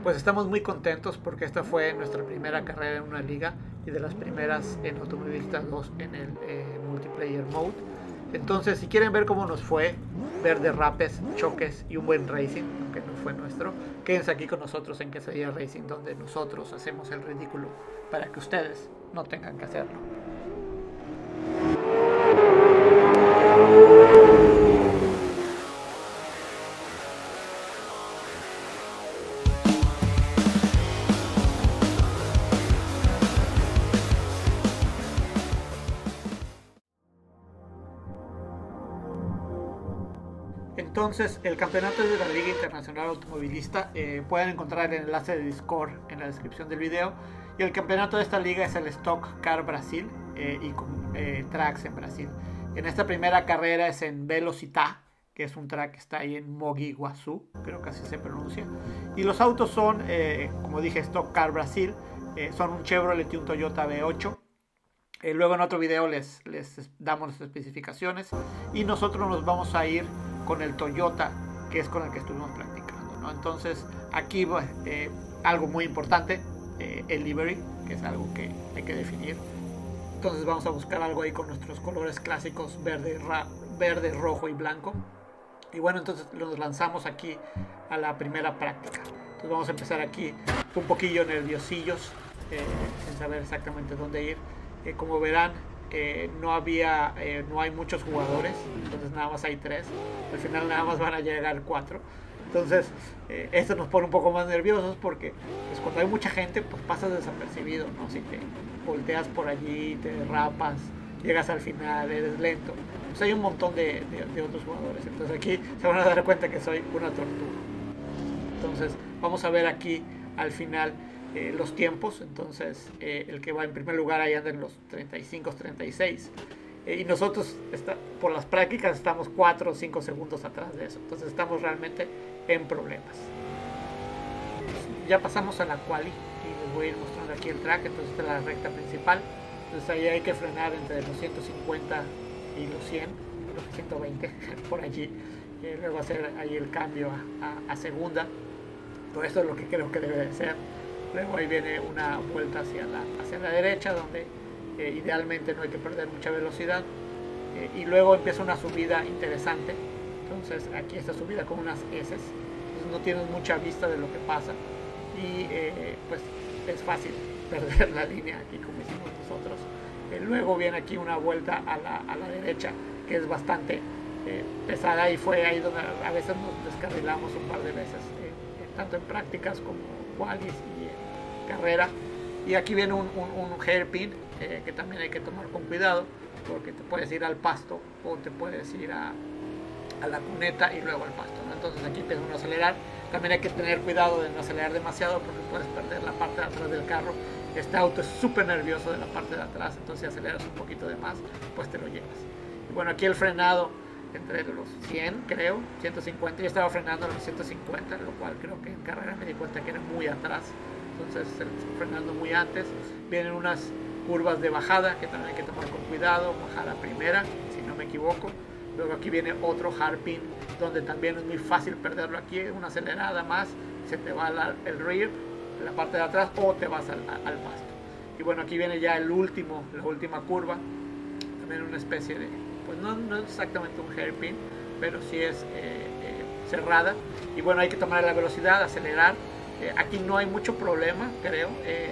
Pues estamos muy contentos porque esta fue nuestra primera carrera en una liga y de las primeras en Automovilista 2 en el multiplayer mode. Entonces, si quieren ver cómo nos fue, ver derrapes, choques y un buen racing, aunque no fue nuestro, quédense aquí con nosotros en Quesadilla Racing, donde nosotros hacemos el ridículo para que ustedes no tengan que hacerlo. Entonces, el campeonato es de la Liga Internacional Automovilista. Pueden encontrar el enlace de Discord en la descripción del video. Y el campeonato de esta liga es el Stock Car Brasil y con tracks en Brasil. En esta primera carrera es en Velocità, que es un track que está ahí en Mogi Guaçu, creo que así se pronuncia. Y los autos son, como dije, Stock Car Brasil. Son un Chevrolet y un Toyota V8. Luego en otro video les damos las especificaciones. Y nosotros nos vamos a ir con el Toyota, que es con el que estuvimos practicando, ¿no? Entonces aquí algo muy importante, el livery, que es algo que hay que definir. Entonces vamos a buscar algo ahí con nuestros colores clásicos, verde, rojo y blanco. Y bueno, entonces nos lanzamos aquí a la primera práctica. Entonces vamos a empezar aquí un poquillo nerviosillos, sin saber exactamente dónde ir. Como verán, no hay muchos jugadores, entonces nada más hay 3. Al final nada más van a llegar 4. Entonces esto nos pone un poco más nerviosos porque pues, cuando hay mucha gente pues pasas desapercibido, ¿no? Si te volteas por allí, te derrapas, llegas al final, eres lento, pues hay un montón de otros jugadores. Entonces aquí se van a dar cuenta que soy una tortuga. Entonces vamos a ver aquí al final los tiempos. Entonces el que va en primer lugar ahí anda en los 35, 36 y nosotros por las prácticas estamos 4 o 5 segundos atrás de eso. Entonces estamos realmente en problemas. Ya pasamos a la quali y les voy a ir mostrando aquí el track. Entonces esta es la recta principal. Entonces ahí hay que frenar entre los 150 y los 100, los 120 por allí. Luego hacer ahí el cambio a segunda. Todo esto es lo que creo que debe de ser. Luego ahí viene una vuelta hacia la derecha, donde idealmente no hay que perder mucha velocidad. Y luego empieza una subida interesante. Entonces aquí esta subida con unas S. Entonces no tienes mucha vista de lo que pasa. Y pues es fácil perder la línea aquí como hicimos nosotros. Luego viene aquí una vuelta a la derecha, que es bastante pesada. Y fue ahí donde a veces nos descarrilamos un par de veces. Tanto en prácticas como qualis y en carrera. Y aquí viene un hairpin que también hay que tomar con cuidado, porque te puedes ir al pasto o te puedes ir a la cuneta y luego al pasto, ¿no? Entonces aquí empieza uno a acelerar. También hay que tener cuidado de no acelerar demasiado porque puedes perder la parte de atrás del carro. Este auto es súper nervioso de la parte de atrás, entonces si aceleras un poquito de más pues te lo llevas. Y bueno, aquí el frenado entre los 100, creo, 150, yo estaba frenando a los 150, lo cual creo que en carrera me di cuenta que era muy atrás, entonces frenando muy antes. Vienen unas curvas de bajada que también hay que tomar con cuidado, bajar a primera, si no me equivoco. Luego aquí viene otro hairpin, donde también es muy fácil perderlo aquí, una acelerada más, se te va el rear, la parte de atrás, o te vas al pasto. Y bueno, aquí viene ya la última curva, también una especie de, pues no es exactamente un hairpin, pero sí es cerrada. Y bueno, hay que tomar la velocidad, acelerar. Aquí no hay mucho problema, creo.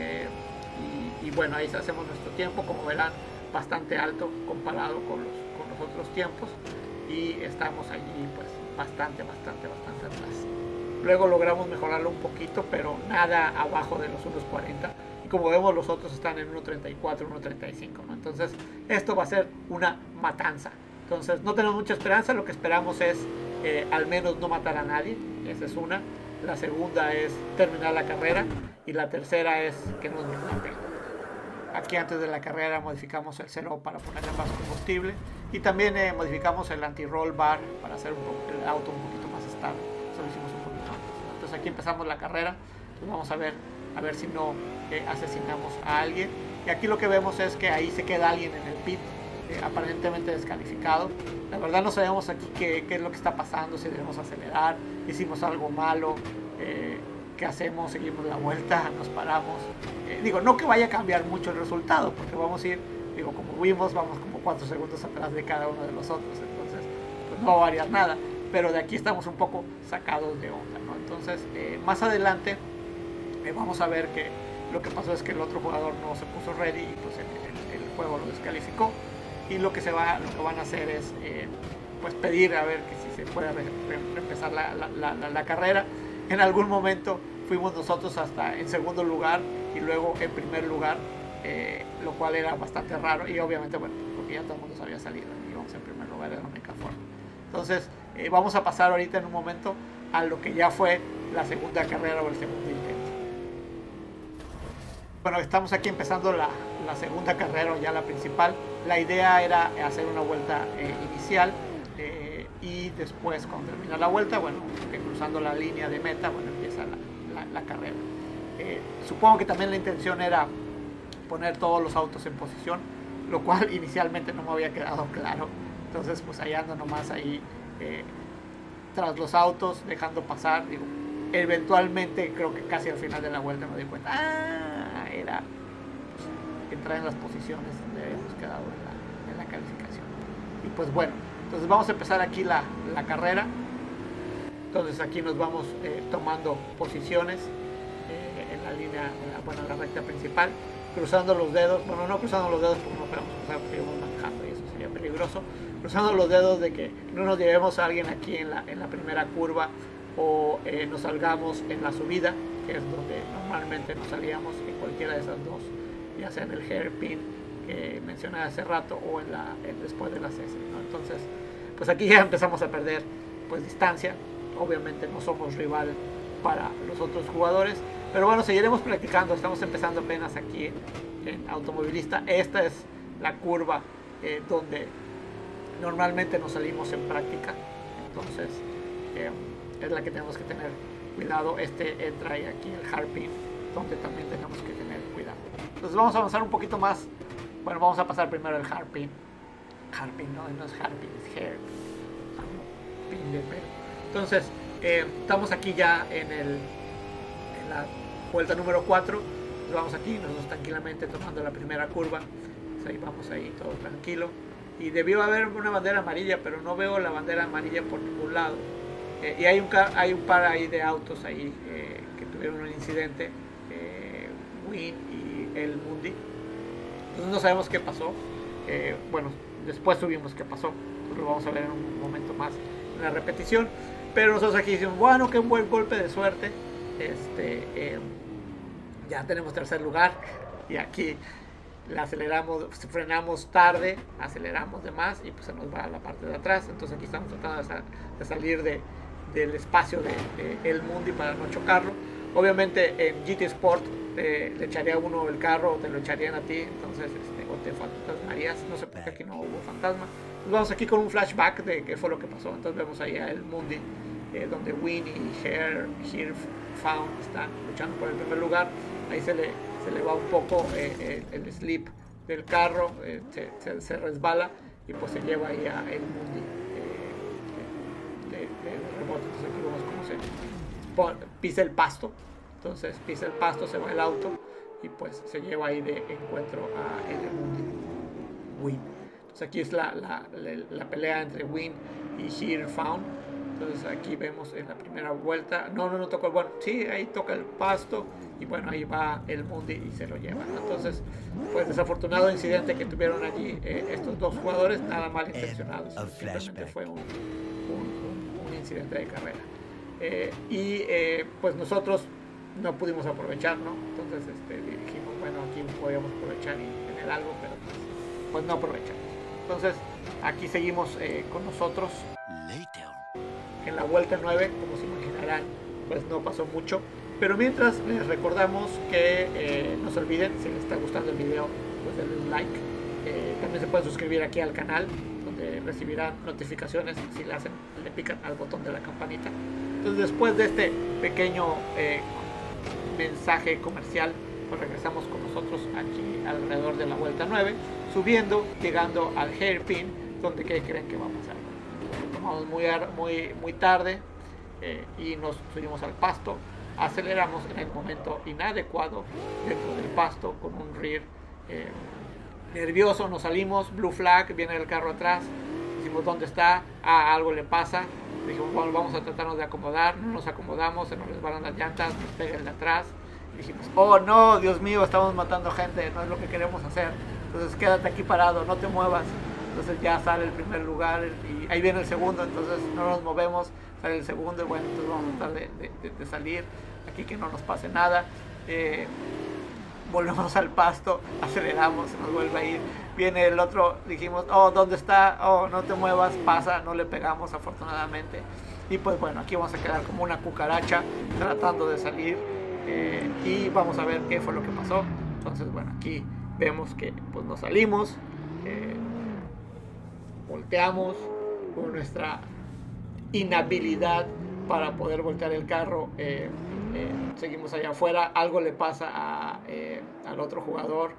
Y bueno, ahí hacemos nuestro tiempo, como verán, bastante alto comparado con los otros tiempos. Y estamos allí pues bastante atrás. Luego logramos mejorarlo un poquito, pero nada abajo de los 1.40. Y como vemos, los otros están en 1.34, 1.35, ¿no? Entonces esto va a ser una matanza. Entonces no tenemos mucha esperanza. Lo que esperamos es al menos no matar a nadie. Esa es una. La segunda es terminar la carrera. Y la tercera es que nos maten. Aquí antes de la carrera modificamos el cero para ponerle más combustible. Y también modificamos el anti-roll bar para hacer el auto un poquito más estable. Eso lo hicimos un poquito antes, ¿no? Entonces aquí empezamos la carrera. Entonces vamos a ver si no asesinamos a alguien. Y aquí lo que vemos es que ahí se queda alguien en el pit, aparentemente descalificado. La verdad no sabemos aquí qué es lo que está pasando, si debemos acelerar, hicimos algo malo, ¿qué hacemos? Seguimos la vuelta, nos paramos. Digo, no que vaya a cambiar mucho el resultado, porque vamos a ir, digo, como vimos, vamos como 4 segundos atrás de cada uno de los otros, entonces pues no va a variar nada, pero de aquí estamos un poco sacados de onda, ¿no? Entonces, más adelante vamos a ver que lo que pasó es que el otro jugador no se puso ready y pues el juego lo descalificó, y lo que van a hacer es pues pedir a ver que si se puede empezar la carrera. En algún momento fuimos nosotros hasta en segundo lugar y luego en primer lugar, lo cual era bastante raro, y obviamente, bueno, porque ya todo el mundo se había salido y íbamos en primer lugar de la única forma. Entonces vamos a pasar ahorita en un momento a lo que ya fue la segunda carrera o el segundo intento. Bueno, estamos aquí empezando la segunda carrera, o ya la principal. La idea era hacer una vuelta inicial, y después, cuando termina la vuelta, bueno, cruzando la línea de meta, bueno, empieza la carrera. Supongo que también la intención era poner todos los autos en posición, lo cual inicialmente no me había quedado claro. Entonces, pues ahí ando nomás ahí tras los autos, dejando pasar. Digo, eventualmente, creo que casi al final de la vuelta me di cuenta, era pues, entrar en las posiciones donde habíamos quedado en la calificación. Y pues bueno, entonces vamos a empezar aquí la carrera. Entonces aquí nos vamos tomando posiciones en la línea, bueno, la recta principal, cruzando los dedos. Bueno, no cruzando los dedos porque no podemos cruzar, porque íbamos manejando y eso sería peligroso. Cruzando los dedos de que no nos llevemos a alguien aquí en la primera curva, o nos salgamos en la subida, que es donde normalmente nos salíamos, en cualquiera de esas dos, ya sea en el hairpin que mencioné hace rato o después de las S, ¿no? Entonces, pues aquí ya empezamos a perder pues distancia. Obviamente no somos rival para los otros jugadores, pero bueno, seguiremos practicando. Estamos empezando apenas aquí en Automovilista. Esta es la curva donde normalmente nos salimos en práctica, entonces es la que tenemos que tener cuidado. Entra ahí aquí el hairpin, donde también tenemos que tener cuidado. Entonces vamos a avanzar un poquito más. Bueno, vamos a pasar primero el hairpin. Hairpin, no es hairpin, es hairpin. Pin de pelo. Entonces, estamos aquí ya en la vuelta número 4. Entonces vamos aquí, nosotros tranquilamente tomando la primera curva. Entonces ahí vamos ahí, todo tranquilo. Y debió haber una bandera amarilla, pero no veo la bandera amarilla por ningún lado. Y hay un par ahí de autos ahí que tuvieron un incidente, Win y el Mundi. Entonces no sabemos qué pasó. Bueno, después subimos qué pasó. Entonces lo vamos a ver en un momento más en la repetición. Pero nosotros aquí decimos, bueno, qué buen golpe de suerte. Ya tenemos tercer lugar. Y aquí la aceleramos, frenamos tarde, aceleramos de más y pues se nos va a la parte de atrás. Entonces aquí estamos tratando de salir del espacio de el Mundi para no chocarlo. Obviamente en GT Sport le echaría a uno el carro o te lo echarían a ti, entonces o te fantasmarías. No sé por qué aquí no hubo fantasma. Nos vamos aquí con un flashback de qué fue lo que pasó. Entonces vemos ahí a el Mundi, donde Win y Herefound están luchando por el primer lugar. Ahí se le va un poco el slip del carro, se resbala y pues se lleva ahí a el Mundi de remoto. Entonces aquí vemos cómo se pisa el pasto. Entonces pisa el pasto, se va el auto y pues se lleva ahí de encuentro a el Mundi Win. Entonces aquí es la pelea entre Win y Herefound. Entonces aquí vemos en la primera vuelta, no tocó, bueno, sí, ahí toca el pasto y bueno, ahí va el Mundi y se lo lleva, ¿no? Entonces, pues desafortunado incidente que tuvieron allí estos dos jugadores, nada mal intencionados, simplemente fue un incidente de carrera. Pues nosotros no pudimos aprovechar, ¿no? Entonces dijimos, bueno, aquí podíamos aprovechar y tener algo, pero pues no aprovechamos. Entonces aquí seguimos con nosotros. En la vuelta 9, como se imaginarán, pues no pasó mucho. Pero mientras les recordamos que no se olviden, si les está gustando el video, pues denle un like. También se pueden suscribir aquí al canal, donde recibirán notificaciones si le pican al botón de la campanita. Entonces después de este pequeño mensaje comercial, pues regresamos con nosotros aquí alrededor de la vuelta 9, subiendo, llegando al hairpin, donde ¿qué creen que vamos a hacer? Tomamos muy tarde y nos subimos al pasto. aceleramos en el momento inadecuado dentro del pasto con un rear nervioso. Nos salimos, blue flag, viene el carro atrás, decimos ¿dónde está? Algo le pasa. Dijimos, bueno, vamos a tratarnos de acomodar. No nos acomodamos, se nos resbalan las llantas, nos pega el de atrás. Dijimos, oh no, Dios mío, estamos matando gente, no es lo que queremos hacer. Entonces quédate aquí parado, no te muevas. Entonces ya sale el primer lugar y ahí viene el segundo, entonces no nos movemos, sale el segundo y bueno, entonces vamos a tratar de salir aquí, que no nos pase nada. Volvemos al pasto, aceleramos, se nos vuelve a ir, viene el otro, dijimos, oh, ¿dónde está? Oh, no te muevas, pasa, no le pegamos afortunadamente. Y pues bueno, aquí vamos a quedar como una cucaracha tratando de salir y vamos a ver qué fue lo que pasó. Entonces bueno, aquí vemos que pues nos salimos, volteamos con nuestra inhabilidad para poder voltear el carro. Seguimos allá afuera, algo le pasa al otro jugador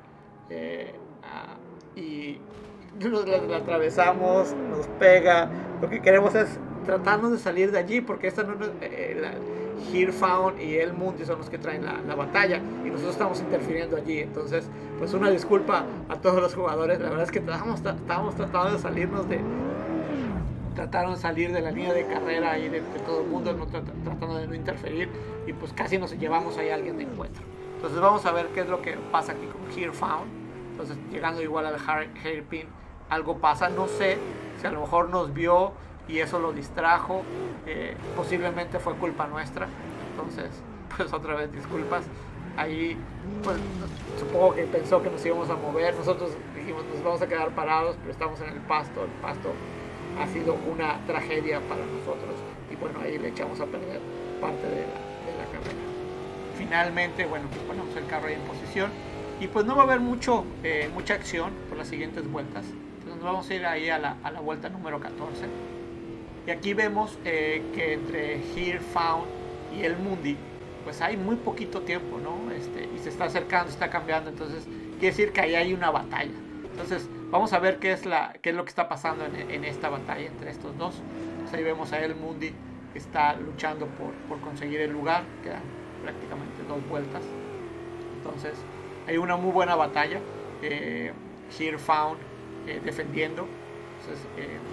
y la atravesamos, nos pega. Lo que queremos es tratarnos de salir de allí, porque esta no Hearfound y el Mundi son los que traen la batalla y nosotros estamos interfiriendo allí. Entonces pues una disculpa a todos los jugadores, la verdad es que estábamos tratando de salirnos trataron de salir de la línea de carrera y de todo el mundo, tratando de no interferir, y pues casi nos llevamos ahí a alguien de encuentro. Entonces vamos a ver qué es lo que pasa aquí con Hearfound. Entonces llegando igual al Hairpin, algo pasa, no sé si a lo mejor nos vio y eso lo distrajo, posiblemente fue culpa nuestra. Entonces pues otra vez disculpas. Ahí pues supongo que pensó que nos íbamos a mover, nosotros dijimos nos vamos a quedar parados, pero estamos en el pasto ha sido una tragedia para nosotros y bueno, ahí le echamos a perder parte de la carrera. Finalmente, bueno, pues ponemos el carro ahí en posición y pues no va a haber mucha acción por las siguientes vueltas. Entonces nos vamos a ir ahí a la vuelta número 14 y aquí vemos que entre Hearfound y el Mundi pues hay muy poquito tiempo, ¿no? Y se está acercando, está cambiando, entonces quiere decir que ahí hay una batalla. Entonces vamos a ver qué es lo que está pasando en esta batalla entre estos dos. Entonces ahí vemos a el Mundi que está luchando por conseguir el lugar, quedan prácticamente 2 vueltas. Entonces hay una muy buena batalla, Hearfound defendiendo. Entonces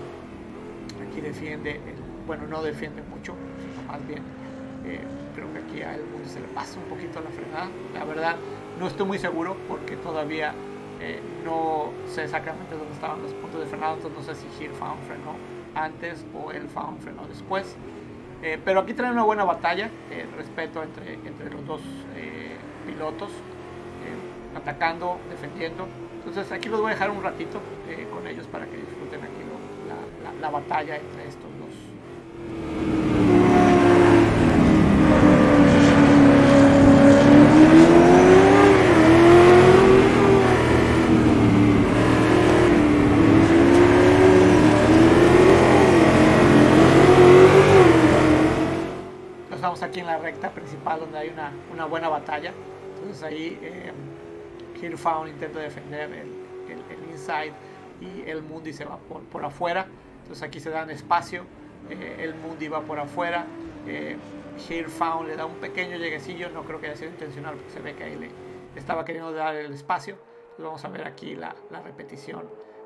aquí defiende, bueno, no defiende mucho, sino más bien creo que aquí a el Mundi se le pasa un poquito la frenada. La verdad no estoy muy seguro porque todavía no sé exactamente dónde estaban los puntos de frenado, entonces no sé si Hearfound frenó antes o el Found frenó después. Pero aquí traen una buena batalla, respeto entre los dos pilotos, atacando, defendiendo. Entonces aquí los voy a dejar un ratito con ellos para que disfruten aquí la batalla entre estos dos. Aquí en la recta principal donde hay una buena batalla. Entonces ahí Hearfound intenta defender el inside y el Mundi se va por afuera. Entonces aquí se dan espacio, el Mundi va por afuera, Hearfound le da un pequeño lleguecillo, no creo que haya sido intencional porque se ve que ahí le estaba queriendo dar el espacio. Entonces vamos a ver aquí la repetición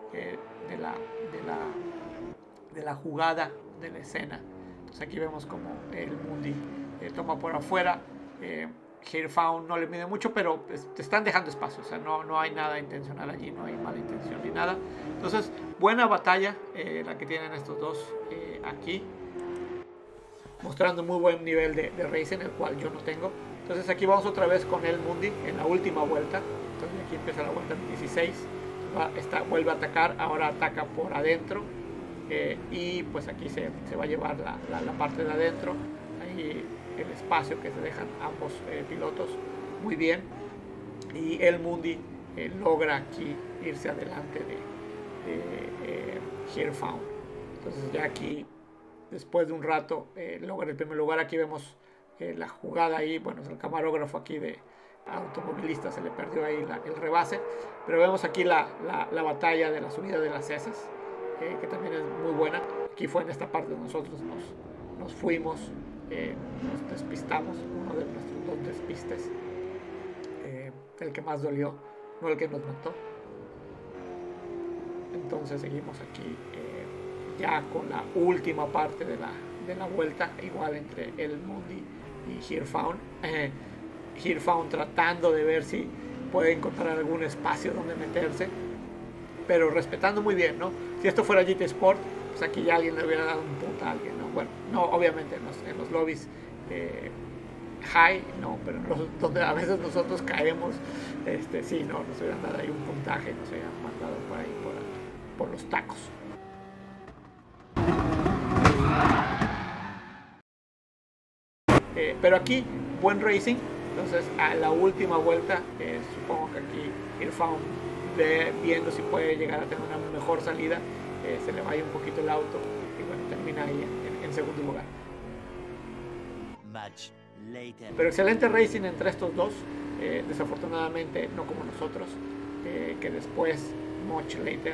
de la jugada de la escena. Entonces aquí vemos como el Mundi toma por afuera, Hearfound no le mide mucho, pero te están dejando espacio, o sea, no hay nada intencional allí, no hay mala intención ni nada. Entonces, buena batalla la que tienen estos dos aquí, mostrando muy buen nivel de racing, el cual yo no tengo. Entonces aquí vamos otra vez con el Mundi en la última vuelta. Entonces aquí empieza la vuelta 16, vuelve a atacar, ahora ataca por adentro. Y pues aquí se va a llevar la parte de adentro, ahí el espacio que se dejan ambos pilotos muy bien, y el Mundi logra aquí irse adelante de Hearfound. Entonces ya aquí después de un rato logra el primer lugar. Aquí vemos la jugada ahí, bueno, el camarógrafo aquí de automovilista se le perdió ahí el rebase, pero vemos aquí la batalla de la subida de las heces, que también es muy buena. Aquí fue en esta parte donde nosotros nos fuimos nos despistamos, uno de nuestros 2 despistes, el que más dolió, no el que nos mató. Entonces seguimos aquí ya con la última parte de la vuelta, igual entre El Mundi y Herefound. Herefound tratando de ver si puede encontrar algún espacio donde meterse, pero respetando muy bien, ¿no? Si esto fuera GT Sport, pues aquí ya alguien le hubiera dado un punto a alguien, ¿no? Bueno, no, obviamente en los lobbies high, no, pero donde a veces nosotros caemos, sí, no, nos hubieran dado ahí un puntaje, nos hubieran mandado por ahí por los tacos. Pero aquí, buen racing. Entonces, a la última vuelta, supongo que aquí Herefound, viendo si puede llegar a tener una mejor salida, se le vaya un poquito el auto y bueno, termina ahí en segundo lugar. Pero excelente racing entre estos dos. Desafortunadamente, no como nosotros, que después, much later,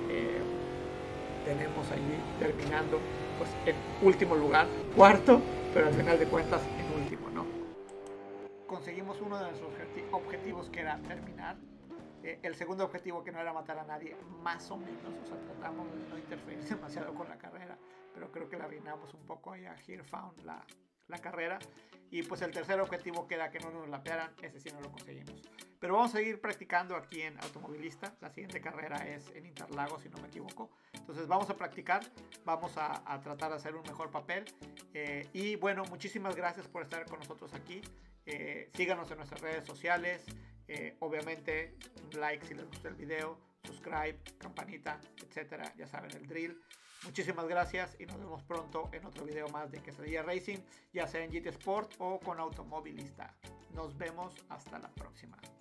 tenemos ahí terminando pues en último lugar, cuarto, pero al final de cuentas en último, ¿no? Conseguimos uno de nuestros objetivos, que era terminar. El segundo objetivo, que no era matar a nadie, más o menos, o sea, tratamos de no interferir demasiado con la carrera, pero creo que la arruinamos un poco ahí a Herefound la carrera. Y pues el tercer objetivo, que era que no nos lapearan, ese sí no lo conseguimos. Pero vamos a seguir practicando aquí en Automovilista. La siguiente carrera es en Interlagos, si no me equivoco. Entonces vamos a practicar, vamos a tratar de hacer un mejor papel. Y bueno, muchísimas gracias por estar con nosotros aquí. Síganos en nuestras redes sociales. Obviamente, un like si les gustó el video, subscribe, campanita, etcétera. Ya saben el drill. Muchísimas gracias y nos vemos pronto en otro video más de Quesadilla Racing, ya sea en GT Sport o con Automovilista. Nos vemos hasta la próxima.